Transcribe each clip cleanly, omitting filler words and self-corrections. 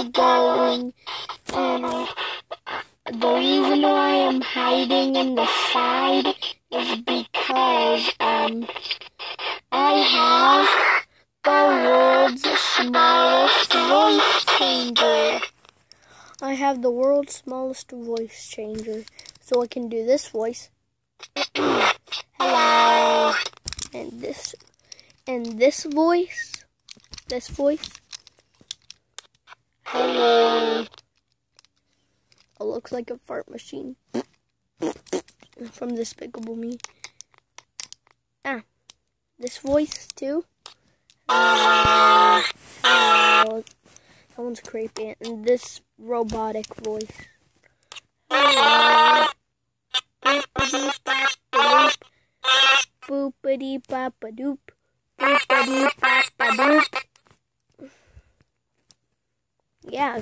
still going, and the reason why I'm hiding in the side is because I have the world's smallest voice changer. I have the world's smallest voice changer, so I can do this voice. Hello. And this voice. Hello. It looks like a fart machine from Despicable Me. This voice too. Hello. That one's creepy. And this robotic voice. Hello. Boopity papa doop. Boopity papa doop. Yeah.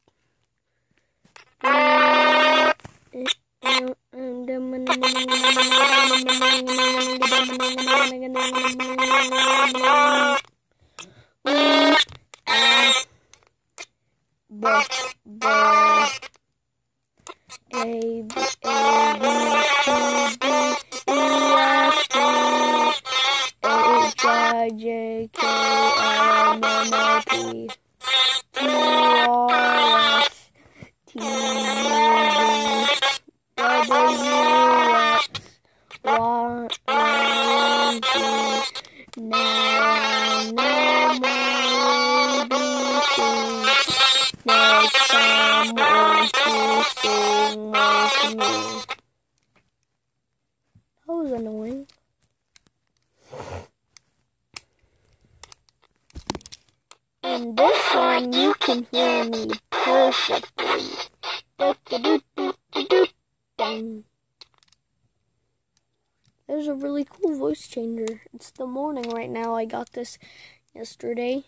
That was annoying. And this one you can hear me perfectly. There's a really cool voice changer. It's the morning right now. I got this yesterday.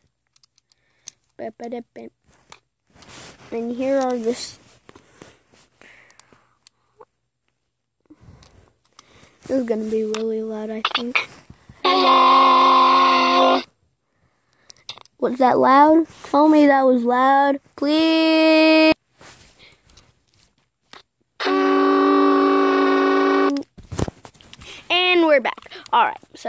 And here are this. This is gonna be really loud, I think. Hello. Was that loud? Tell me that was loud, please. And we're back. Alright, so